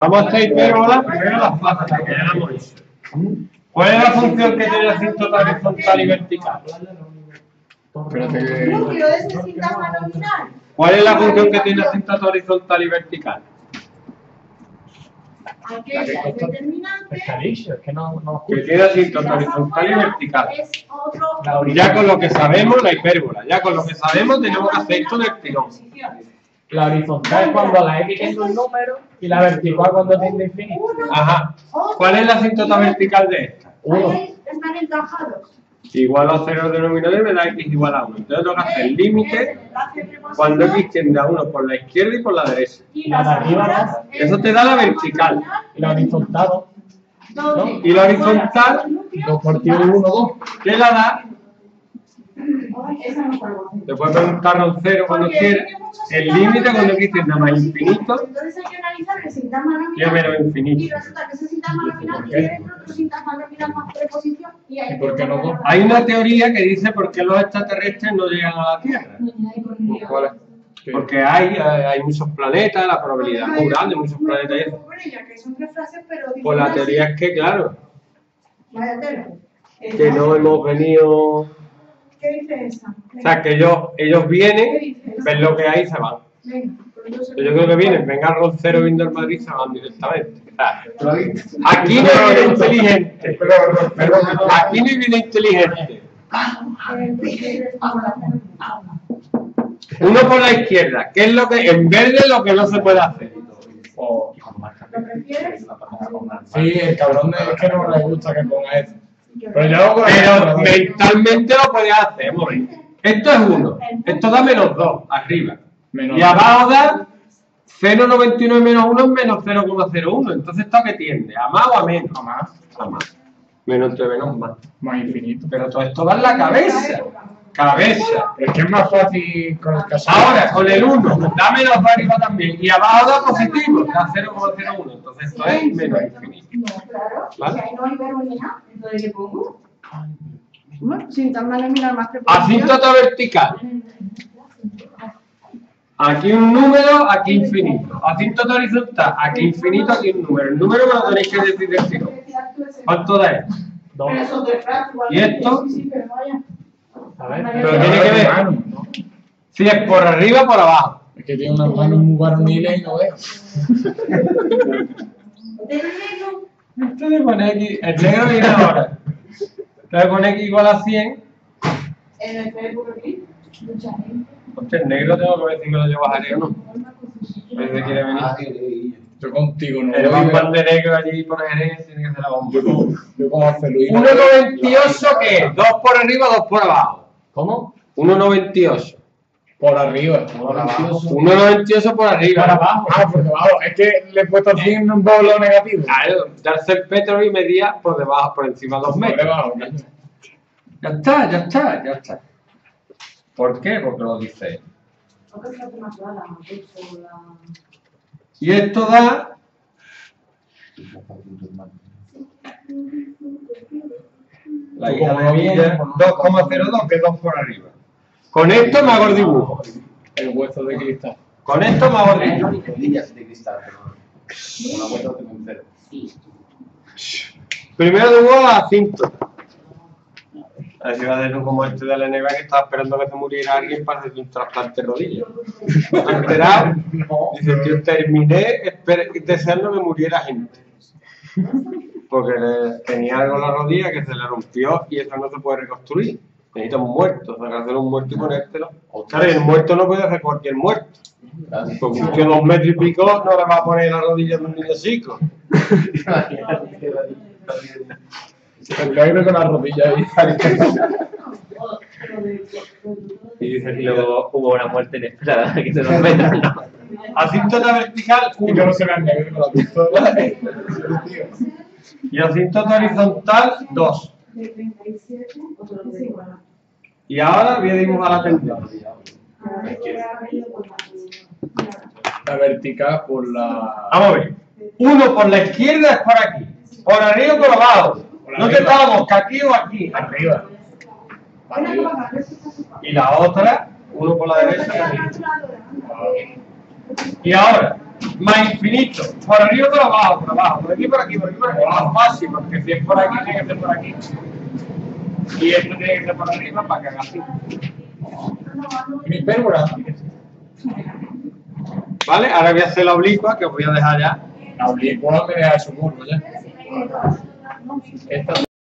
Vamos a hacer hipérbola, primero las plazas, que ya lo hemos hecho. ¿Cuál es la función que tiene la asíntota horizontal y vertical? Núcleo de ese sintagma nominal. ¿Cuál es la función que tiene la asíntota horizontal y vertical? Aquella es determinante. Que tiene asíntota horizontal y vertical. Es otro. Ya con lo que sabemos, la hipérbola. Ya con lo que sabemos, tenemos que hacer esto del tirón. La horizontal es cuando la x tiene un número y la vertical cuando tiende a infinito. Ajá. ¿Cuál es la asíntota vertical de esta? 1. Están encajados. Igual a 0 denominador me da x igual a 1. Entonces tengo que hacer el límite cuando x tiende a 1 por la izquierda y por la derecha. Y La de arriba no. Eso te da la vertical. Y la horizontal ¿no? Y la horizontal, 2 partido de 1, 2. ¿qué la da? Esa no puedo hacer. Te puedes preguntar un 0 cuando quieras. El límite cuando x tiende a más infinito Entonces hay que analizar el sintagma y a nominal. menos Y infinito. resulta que ese sintagma nominal ¿Por qué? tiene otro sintagma nominal más preposición. Y hay ¿Y por qué no dos? Hay una teoría que dice por qué los extraterrestres no llegan a la Tierra. ¿Cuál es? Porque hay muchos planetas, la probabilidad es muy grande, muchos planetas y eso. Con ella, que son tres frases, pero Pues la diferentes. teoría es que, claro, Vaya tela. que no hemos venido. ¿Qué dice esa? O sea, que ellos vienen, ven lo que hay y se van. Venga, pues yo sé- Yo creo que vienen, venga el Roncero viendo el Madrid y se van directamente. O sea, aquí no hay vida inteligente. Aquí no hay vida inteligente. Uno por la izquierda, que es lo que, en verde lo que no se puede hacer. O- ¿Lo prefieres? Sí, el cabrón es que no le gusta que ponga eso. Pero yo hago con Pero mentalmente lo puedes hacer, hombre. Esto es 1, esto da menos 2, arriba. Menos Y abajo da 0,99 menos 1 es menos 0,01. Entonces, ¿esto a qué tiende? ¿A más o a menos? a más, A más. Menos entre menos más. más infinito. Pero todo esto va en la cabeza. Cabeza. Pero es que es más fácil con el casado. Ahora, con el 1, da menos 2 arriba también. Y abajo da positivo, da 0,01. Entonces, esto es menos infinito. No, claro. ¿Vale? Si ahí no hay verbo ni nada, entonces ¿qué pongo? Bueno, sintagma nominal más preposición. Asíntota vertical. Aquí un número, aquí infinito. Asíntota horizontal, aquí infinito, aquí un número. El número me lo tenéis que decir del tirón. ¿Cuánto da esto? 2. Pero eso de frases, igual. ¿Y esto? Sí, pero vaya. A ver, Pero tiene que ver. Si es por arriba o por abajo. Es que tiene unas manos muy varoniles y no veo. Esto le pone aquí, el negro viene ahora. Le pone x igual a 100. En el Facebook aquí, mucha gente. Hostia, el negro tengo que ver si me lo llevo a Jerez o no. Desde quiere venir. Yo contigo no El voy. bambán de negro allí por Jerez tiene que ser la bomba. Yo como hace Luis. 1,98 ¿qué es? 2 por arriba, 2 por abajo. ¿Cómo? 1,98. Por arriba. 1,98 por arriba. Por abajo. Ah, por debajo. Es que le he puesto así un bolo negativo. Claro, Darcel Petrovi medía por debajo, por encima de 2 Por metros. debajo, coño. Ya está, ya está, ya está. ¿Por qué? Porque lo dice él. Y esto da la hija de Villa 2,02, que es 2 por arriba. Con esto me hago el dibujo. El hueso de cristal. Con esto me hago el dibujo. Líneas de cristal, pero una vuelta tengo un cero. Primero dibujo la asíntota. A ver si va a ser como este de la NBA que estaba esperando que se muriera alguien para hacer un trasplante de rodillas. ¿Has enterado? Dice, tío, terminé deseando que muriera gente. Porque tenía algo en la rodilla que se le rompió y eso no se puede reconstruir. Necesita un muerto, sacarse un muerto y ponértelo. Claro, y el muerto no puede hacer cualquier muerto. Porque un tío 2 metros y pico no le va a poner la rodilla de un niño chico. El negro con la rodilla ahí. Y dice, Y luego hubo una muerte inesperada que se nos meta, ¿no? asíntota vertical, Y que 1. no se vea el negro con la pistola. Y asíntota horizontal, 2. De 37, otro de igual. Y ahora voy a dibujar la tendencia. La vertical por la. Vamos a ver. Uno por la izquierda es por aquí. Por arriba o por abajo. No te estábamos, que aquí o aquí. Arriba. Arriba. Y la otra, uno por la derecha y aquí. Y ahora, más infinito. Por arriba, por abajo, por abajo. Por aquí, por aquí, por aquí, por abajo. Fácil, porque si es por aquí, tiene que ser por aquí. Y esto tiene que ser por arriba para que haga así. Mi hipérbola. ¿Vale? Ahora voy a hacer la oblicua, que os voy a dejar ya. La oblicua me deja su curvo ya. Esta